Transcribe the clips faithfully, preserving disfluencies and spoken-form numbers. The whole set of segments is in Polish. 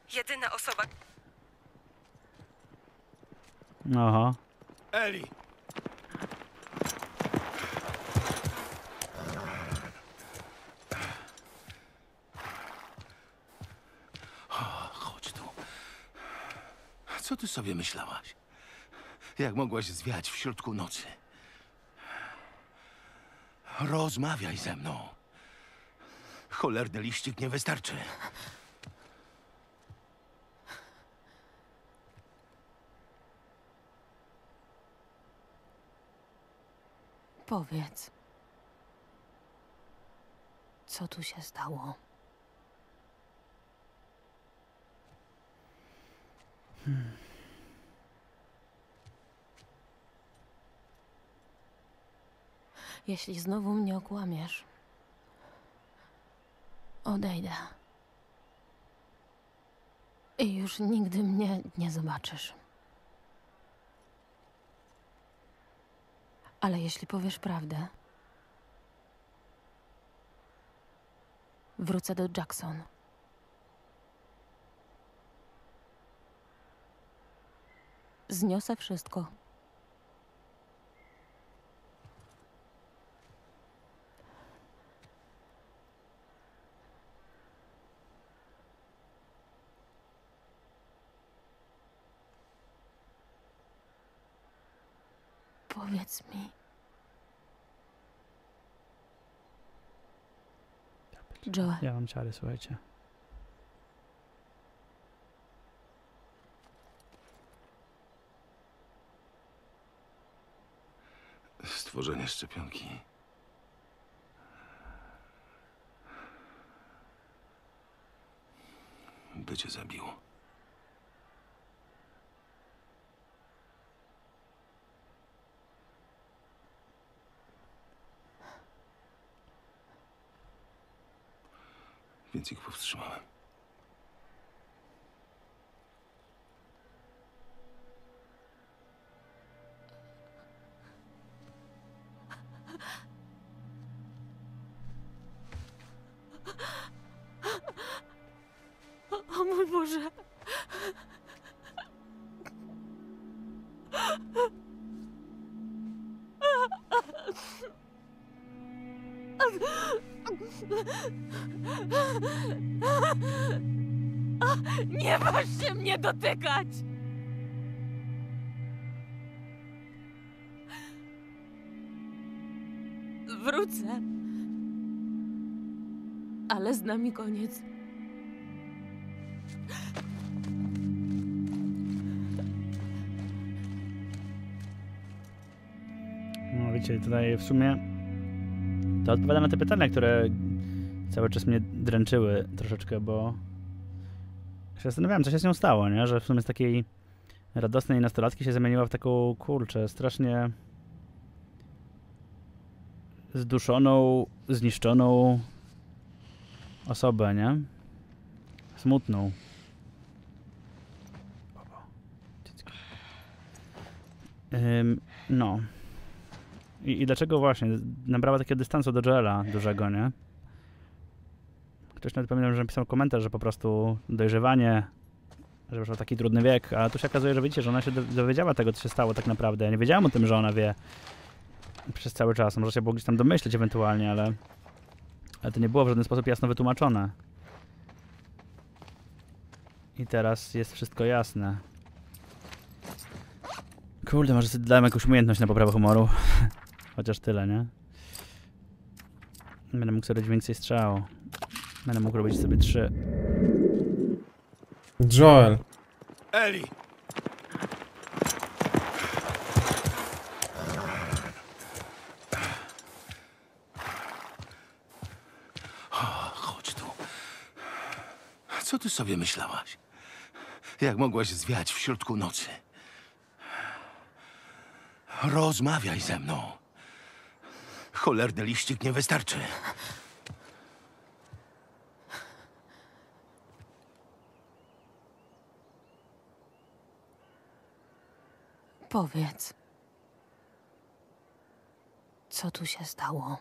Jedyna osoba... Aha. Eli! Chodź tu. Co ty sobie myślałaś? Jak mogłaś zwiać w środku nocy? Rozmawiaj ze mną. Cholerny liścik nie wystarczy. Powiedz, co tu się stało? Hmm. Jeśli znowu mnie okłamiesz, odejdę. I już nigdy mnie nie zobaczysz. Ale jeśli powiesz prawdę, wrócę do Jackson. Zniosę wszystko. Powiedz mi. Joel. Ja mam ciary, słuchajcie. Stworzenie szczepionki. By cię zabiło. Więc ich powstrzymałem. O mój Boże. Nie waż się mnie dotykać! Wrócę. Ale z nami koniec. No wiecie, tutaj w sumie to odpowiada na te pytania, które cały czas mnie dręczyły troszeczkę, bo się zastanawiałem, co się z nią stało, nie? Że w sumie z takiej radosnej nastolatki się zamieniła w taką, kurczę, strasznie zduszoną, zniszczoną osobę, nie? Smutną. Ym, no. I, I dlaczego właśnie nabrała takiego dystansu do Joela dużego, nie? Ktoś nawet pamiętam, że napisał komentarz, że po prostu dojrzewanie, że już taki trudny wiek, a tu się okazuje, że widzicie, że ona się dowiedziała tego, co się stało tak naprawdę. Ja nie wiedziałem o tym, że ona wie przez cały czas. Może się było gdzieś tam domyśleć ewentualnie, ale, ale to nie było w żaden sposób jasno wytłumaczone. I teraz jest wszystko jasne. Kurde, może sobie dałem jakąś umiejętność na poprawę humoru. Chociaż tyle, nie? Będę mógł sobie robić więcej strzał. Będę mógł robić sobie trzy. Joel. Eli! Chodź tu. Co ty sobie myślałaś? Jak mogłaś zwiać w środku nocy? Rozmawiaj ze mną. Cholerny liścik nie wystarczy. Powiedz, co tu się stało?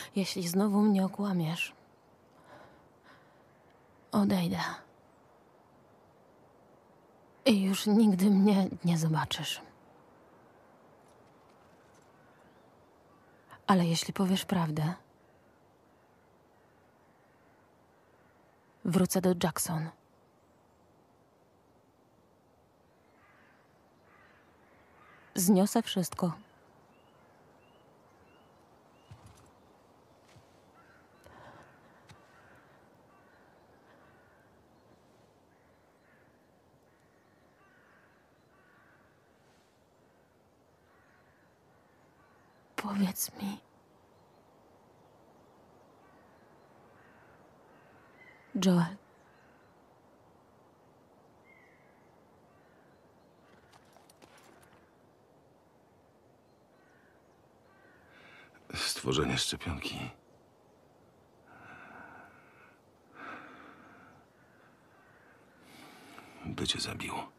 Jeśli znowu mnie okłamiesz, odejdę. I już nigdy mnie nie zobaczysz. Ale jeśli powiesz prawdę, wrócę do Jackson. Zniosę wszystko. Powiedz mi. Joel. Stworzenie szczepionki. By cię zabiło.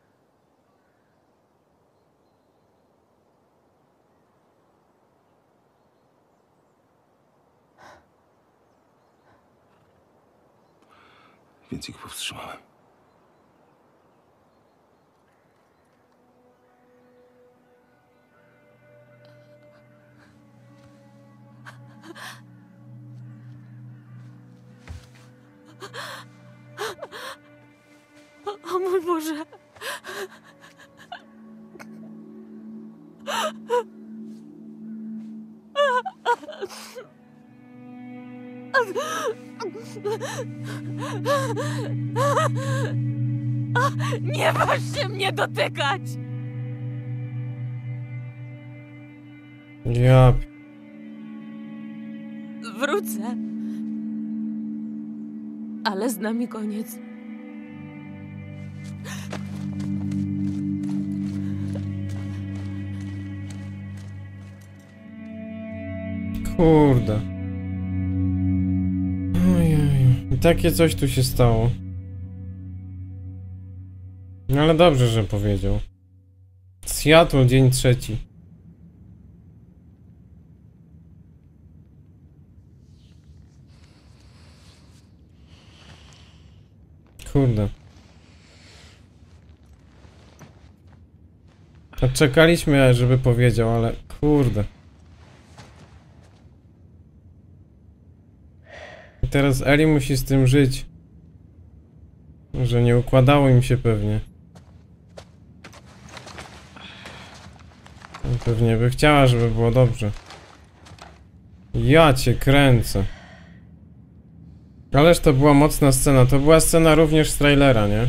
Więc ich powstrzymałem. O mój Boże. Nie waż się mnie dotykać! Ja... Wrócę. Ale z nami koniec. Kurde. Ojej. I takie coś tu się stało. No ale dobrze, że powiedział. Seattle, dzień trzeci. Kurde. A czekaliśmy, żeby powiedział, ale kurde. I teraz Ellie musi z tym żyć. Że nie układało im się pewnie. Pewnie by chciała, żeby było dobrze. Ja cię kręcę. Ależ to była mocna scena. To była scena również z trailera, nie?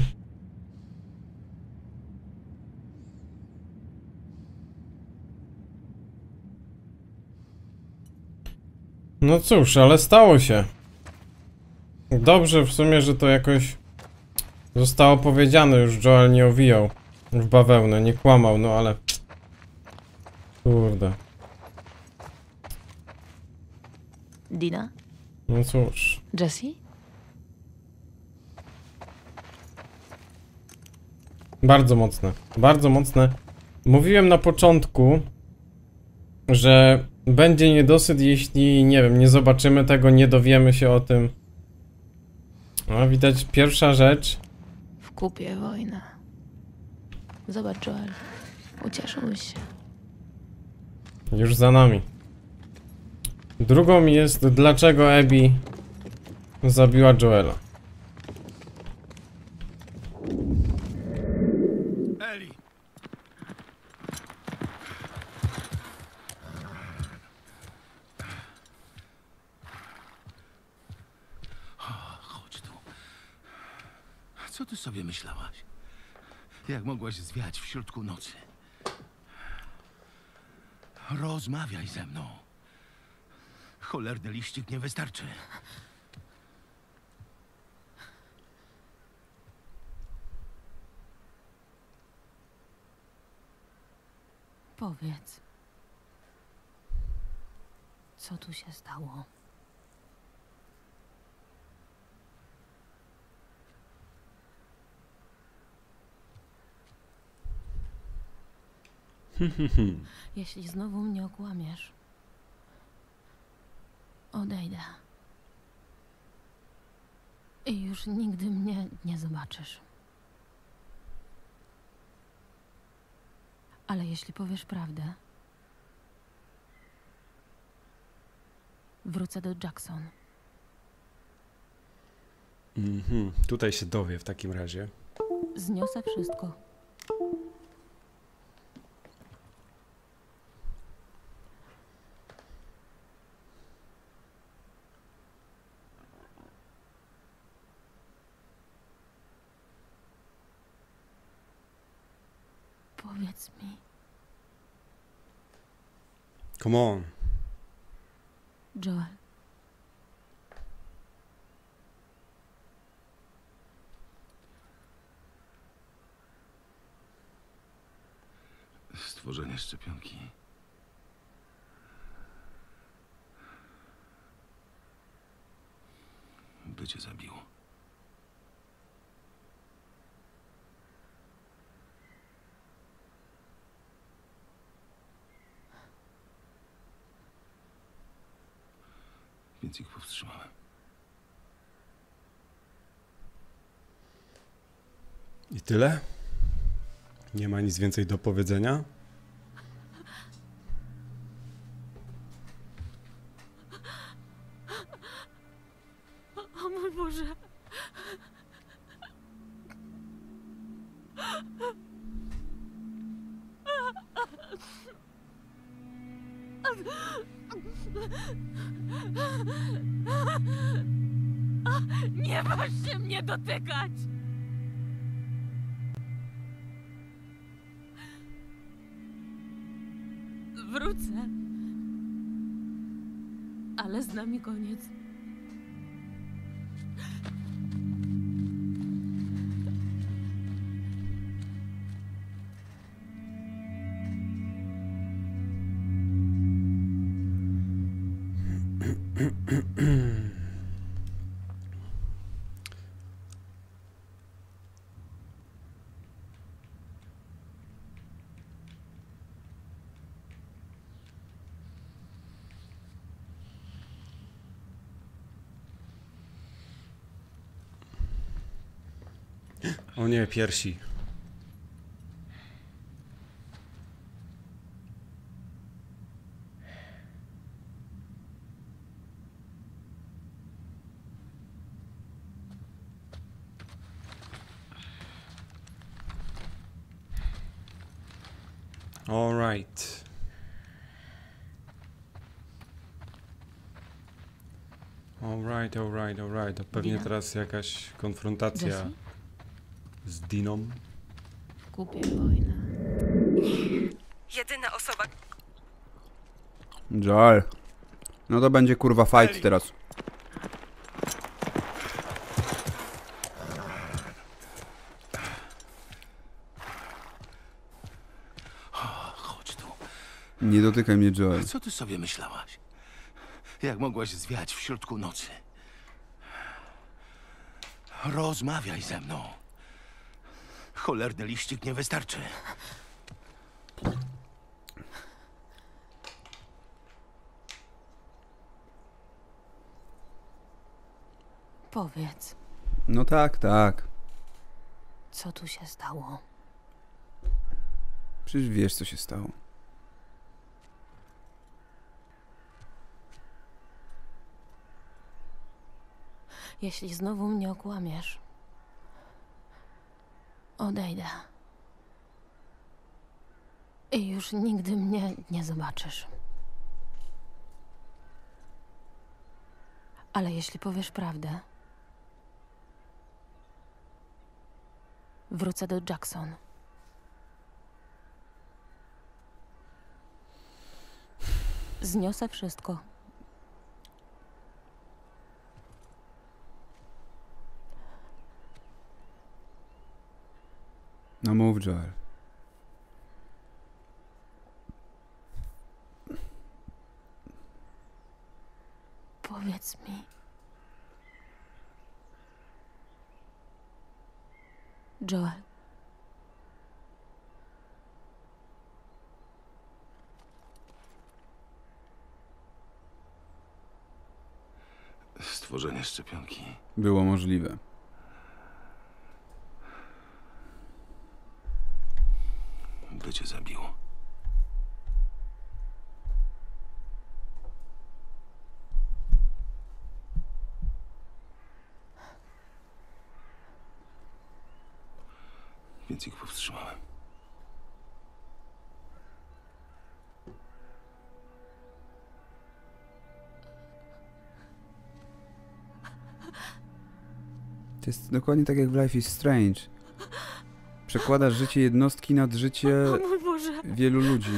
No cóż, ale stało się. Dobrze w sumie, że to jakoś zostało powiedziane. Już Joel nie owijał w bawełnę, nie kłamał, no ale... Kurde. Dina? No cóż. Jessie? Bardzo mocne. Bardzo mocne. Mówiłem na początku, że będzie niedosyt, jeśli, nie wiem, nie zobaczymy tego, nie dowiemy się o tym. A widać pierwsza rzecz. W kupie wojna. Zobacz, Joel. Ucieszyłeś się. Już za nami. Drugą jest, dlaczego Abby zabiła Joela. Eli! Chodź tu. Co ty sobie myślałaś? Jak mogłaś zwiać w środku nocy? Rozmawiaj ze mną. Cholerny liścik nie wystarczy. Powiedz. Co tu się stało? Jeśli znowu mnie okłamiesz, Odejdę. I już nigdy mnie nie zobaczysz. Ale jeśli powiesz prawdę, wrócę do Jackson. Mhm. Tutaj się dowie w takim razie. Zniosę wszystko. Powiedz mi, Come on. Joel. Stworzenie szczepionki. By cię zabiło. Więc ich powstrzymałem. I tyle? Nie ma nic więcej do powiedzenia? O mój Boże. Nie masz się mnie dotykać! Wrócę. Ale z nami koniec. O nie, piersi. All right. All right, all right, all right. To pewnie Dina? teraz jakaś konfrontacja Jessie? z Diną. Kupię wojnę. Jedyna osoba, Joel. No to będzie kurwa fight teraz. Chodź tu. Nie dotykaj mnie, Joel. Co ty sobie myślałaś? Jak mogłaś zwiać w środku nocy? Rozmawiaj ze mną. Cholerny liścik nie wystarczy. Powiedz, No tak, tak. co tu się stało? Przecież wiesz, co się stało. Jeśli znowu mnie okłamiesz, odejdę. I już nigdy mnie nie zobaczysz. Ale jeśli powiesz prawdę, wrócę do Jackson. Zniosę wszystko. No mów, Joel. Powiedz mi. Joel. Stworzenie szczepionki. Było możliwe. By cię zabiło. Więc ich powstrzymałem. To jest dokładnie tak jak w Life is Strange. Przekładasz życie jednostki nad życie O mój Boże. wielu ludzi.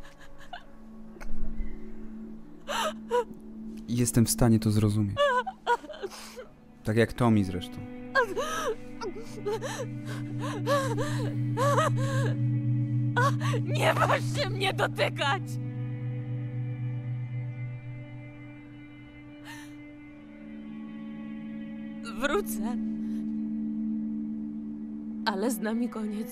I jestem w stanie to zrozumieć. Tak jak Tommy zresztą. Nie możecie mnie dotykać! Wrócę. Ale z nami koniec.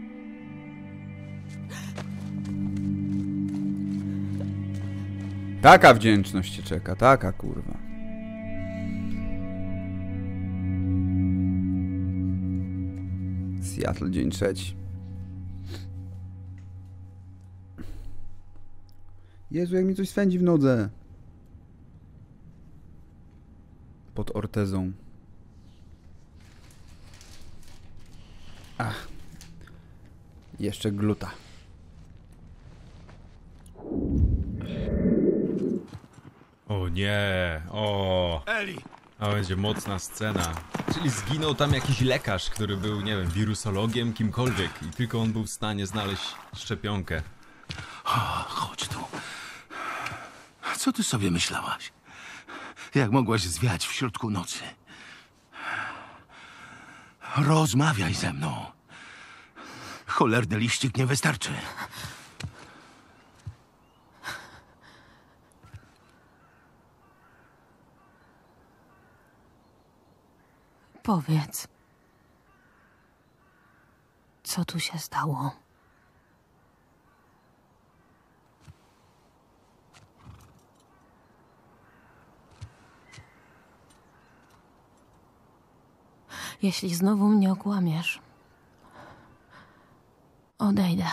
Taka wdzięczność cię czeka, taka kurwa. Seattle, dzień trzeci. Jezu, jak mi coś swędzi w nodze. Pod ortezą. Ach. Jeszcze gluta. O nie, o. Eli! A będzie mocna scena. Czyli zginął tam jakiś lekarz, który był, nie wiem, wirusologiem, kimkolwiek. I tylko on był w stanie znaleźć szczepionkę. O, chodź tu. Co ty sobie myślałaś? Jak mogłaś zwiać w środku nocy? Rozmawiaj ze mną. Cholerny liścik nie wystarczy. Powiedz. Co tu się stało? Jeśli znowu mnie okłamiesz, odejdę.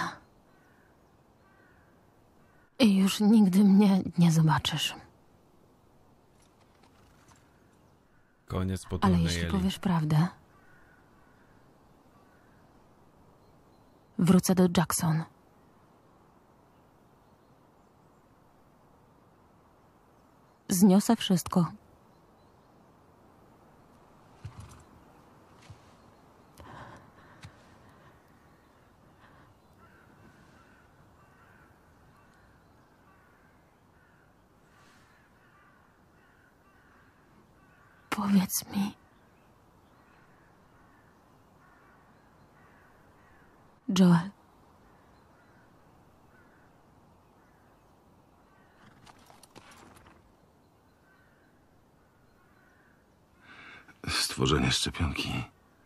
I już nigdy mnie nie zobaczysz. Koniec Ale potulnej jeśli Eli. powiesz prawdę, wrócę do Jackson. Zniosę wszystko. Powiedz mi. Joel. Stworzenie szczepionki.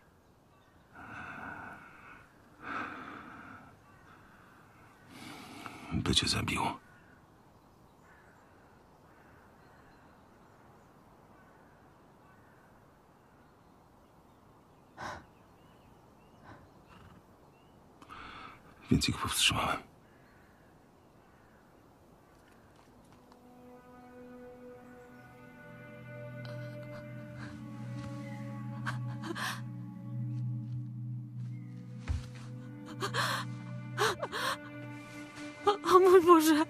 By cię zabiło. Więc ich powstrzymałem. O, o mój Boże.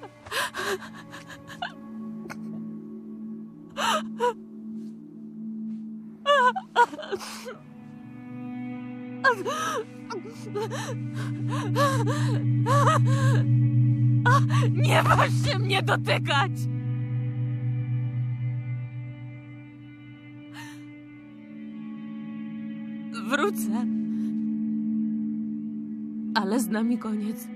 Nie możecie mnie dotykać! Wrócę. Ale z nami koniec.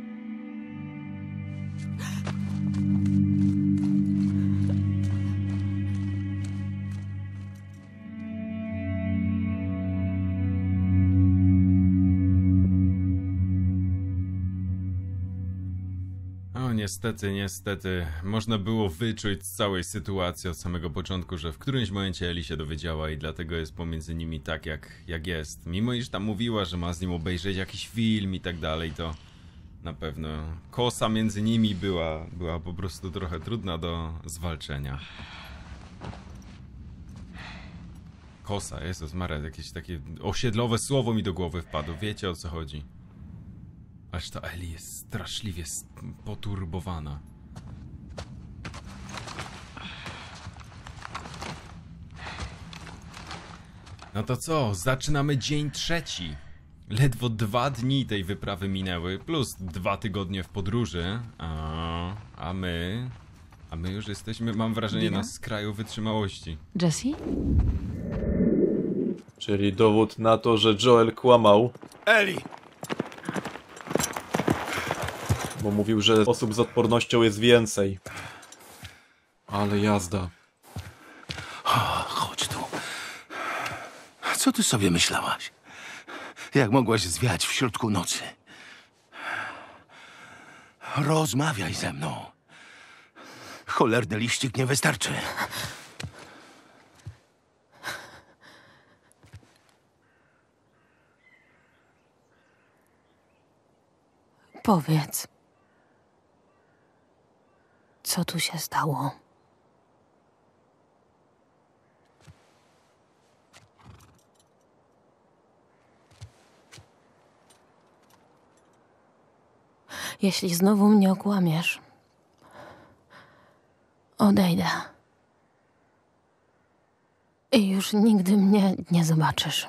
O, niestety, niestety. Można było wyczuć z całej sytuacji od samego początku, że w którymś momencie Ellie się dowiedziała i dlatego jest pomiędzy nimi tak, jak, jak jest. Mimo iż tam mówiła, że ma z nim obejrzeć jakiś film i tak dalej, to na pewno kosa między nimi była, była po prostu trochę trudna do zwalczenia. Kosa, Jezus Maria, jakieś takie osiedlowe słowo mi do głowy wpadło, wiecie o co chodzi. Aż ta Ellie jest straszliwie poturbowana. No to co, zaczynamy dzień trzeci. Ledwo dwa dni tej wyprawy minęły, plus dwa tygodnie w podróży. A, a my... A my już jesteśmy, mam wrażenie, Dina? na skraju wytrzymałości. Jessie? Czyli dowód na to, że Joel kłamał, Ellie! bo mówił, że osób z odpornością jest więcej. Ale jazda. O, chodź tu. Co ty sobie myślałaś? Jak mogłaś zwiać w środku nocy? Rozmawiaj ze mną. Cholerny liścik nie wystarczy. Powiedz. Co tu się stało? Jeśli znowu mnie okłamiesz, odejdę. I już nigdy mnie nie zobaczysz.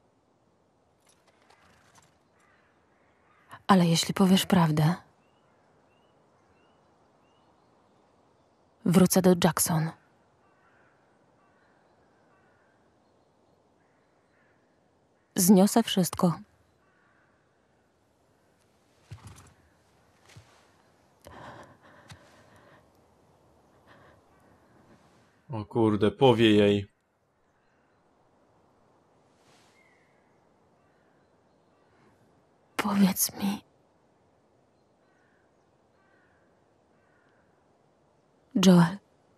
Ale jeśli powiesz prawdę, wrócę do Jackson. Zniosę wszystko. O kurde, powie jej. Powiedz mi. Joel.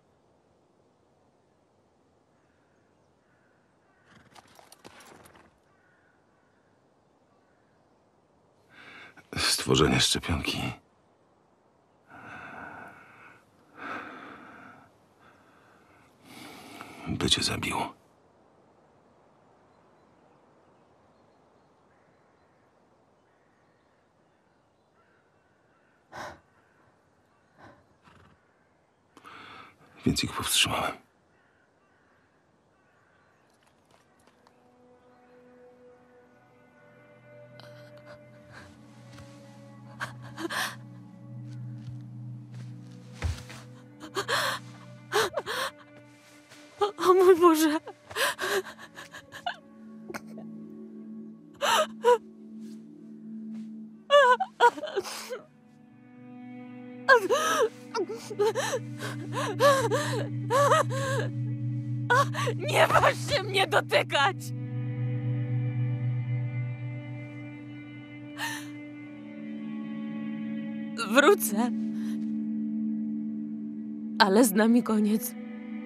Stworzenie szczepionki. By cię zabiło. Więc ich powstrzymałem. O mój Boże. Nie waż się mnie dotykać! Wrócę. Ale z nami koniec.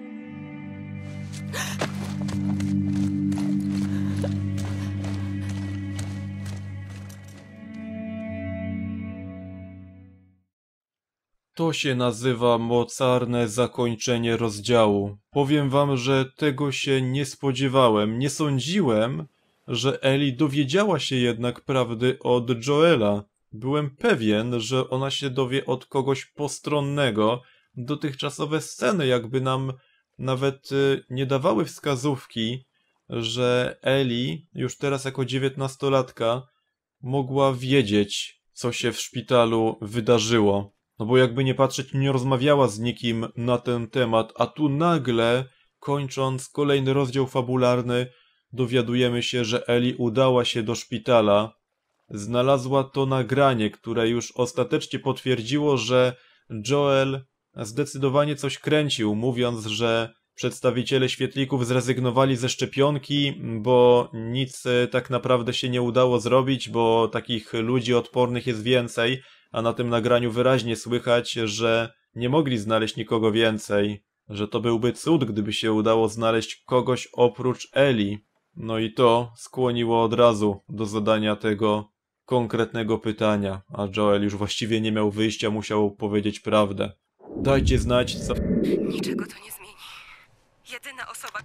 To się nazywa mocarne zakończenie rozdziału. Powiem wam, że tego się nie spodziewałem. Nie sądziłem, że Ellie dowiedziała się jednak prawdy od Joela. Byłem pewien, że ona się dowie od kogoś postronnego. Dotychczasowe sceny jakby nam nawet y, nie dawały wskazówki, że Ellie już teraz jako dziewiętnastolatka mogła wiedzieć, co się w szpitalu wydarzyło. No bo jakby nie patrzeć, nie rozmawiała z nikim na ten temat, a tu nagle, kończąc kolejny rozdział fabularny, dowiadujemy się, że Ellie udała się do szpitala, znalazła to nagranie, które już ostatecznie potwierdziło, że Joel zdecydowanie coś kręcił, mówiąc, że przedstawiciele świetlików zrezygnowali ze szczepionki, bo nic tak naprawdę się nie udało zrobić, bo takich ludzi odpornych jest więcej, a na tym nagraniu wyraźnie słychać, że nie mogli znaleźć nikogo więcej, że to byłby cud, gdyby się udało znaleźć kogoś oprócz Eli. No i to skłoniło od razu do zadania tego konkretnego pytania, a Joel już właściwie nie miał wyjścia, musiał powiedzieć prawdę. Dajcie znać, co... Niczego to nie zmieni. Jedyna osoba...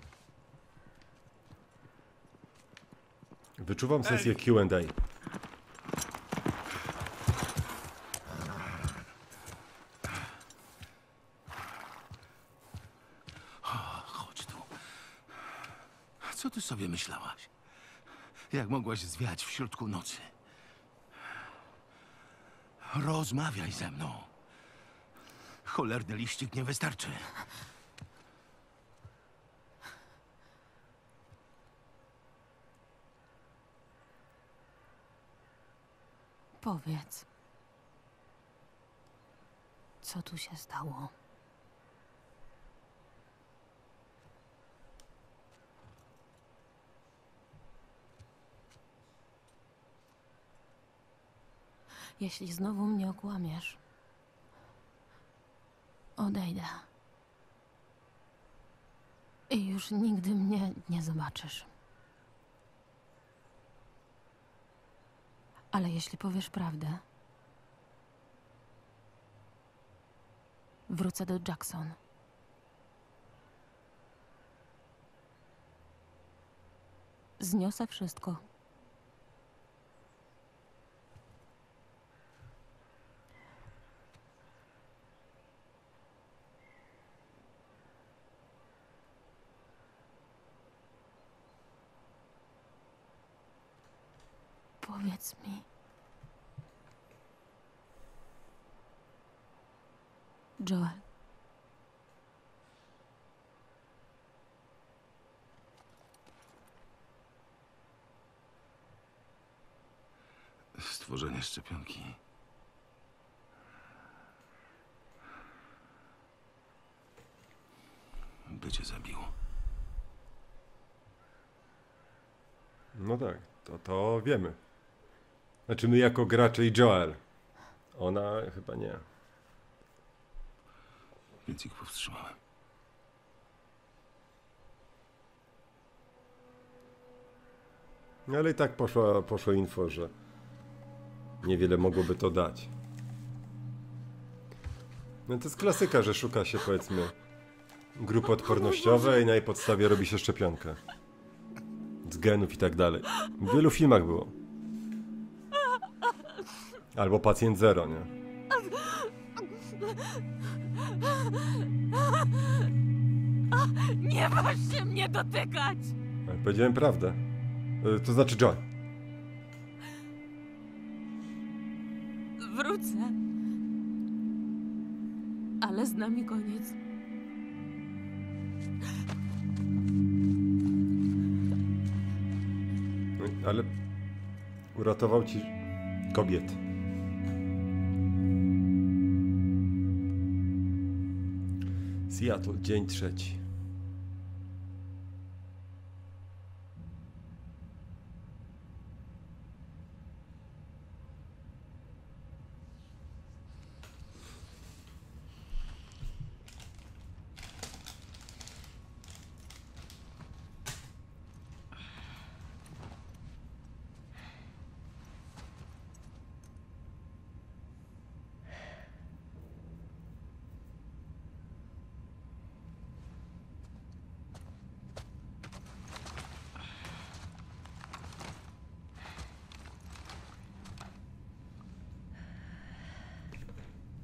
Wyczuwam sesję Q and A. Chodź tu. Co ty sobie myślałaś? Jak mogłaś zwiać w środku nocy? Rozmawiaj ze mną. Cholerny liścik nie wystarczy. Powiedz. Co tu się stało? Jeśli znowu mnie okłamiesz, odejdę. I już nigdy mnie nie zobaczysz. Ale jeśli powiesz prawdę, wrócę do Jackson. Zniosę wszystko. Powiedz mi. Joel. Stworzenie szczepionki. By cię zabiło. No tak, to, to wiemy. Znaczy my jako gracze i Joel. Ona chyba nie. Więc ich powstrzymałem. No ale i tak poszło, poszło info, że niewiele mogłoby to dać. No to jest klasyka, że szuka się powiedzmy grupy odpornościowej i na jej podstawie robi się szczepionkę. Z genów i tak dalej. W wielu filmach było. Albo Pacjent Zero, nie? Nie masz się mnie dotykać! Ale powiedziałem prawdę. E, To znaczy Joel. Wrócę. Ale z nami koniec. Ale uratował ci kobiet. Seattle, dzień trzeci.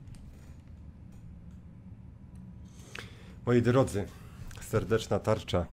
Moi drodzy, serdeczna tarcza